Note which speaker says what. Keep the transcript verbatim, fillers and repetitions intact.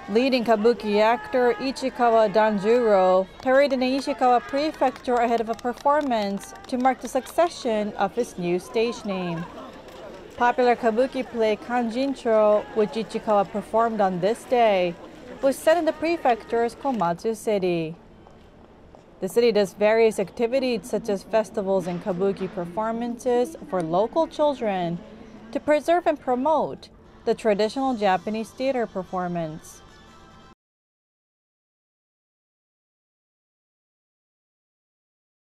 Speaker 1: Leading Kabuki actor Ichikawa Danjuro tarried in the Ishikawa Prefecture ahead of a performance to mark the succession of his new stage name. Popular Kabuki play Kanjincho, which Ichikawa performed on this day, was set in the prefecture's Komatsu city. The city does various activities such as festivals and Kabuki performances for local children to preserve and promote the traditional Japanese theater performance.